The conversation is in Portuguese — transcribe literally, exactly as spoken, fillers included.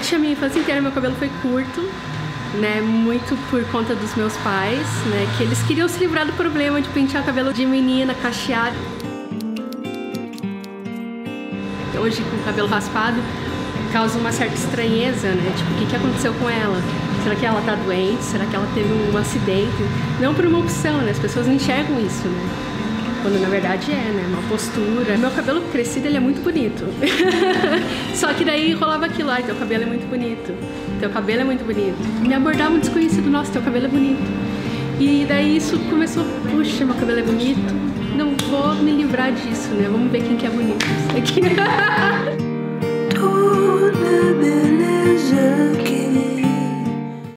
durante a minha infância inteira meu cabelo foi curto, né, muito por conta dos meus pais, né, que eles queriam se livrar do problema de pentear o cabelo de menina, cacheado. Hoje com o cabelo raspado causa uma certa estranheza, né, tipo, o que, que aconteceu com ela? Será que ela tá doente? Será que ela teve um acidente? Não por uma opção, né, as pessoas não enxergam isso, né, quando na verdade é, né, uma postura. Meu cabelo crescido, ele é muito bonito. Só que daí rolava aquilo, ai, teu cabelo é muito bonito, teu cabelo é muito bonito. Me abordava um desconhecido, nossa, teu cabelo é bonito. E daí isso começou, puxa, meu cabelo é bonito, não vou me livrar disso, né, vamos ver quem que é bonito. Isso aqui. Toda beleza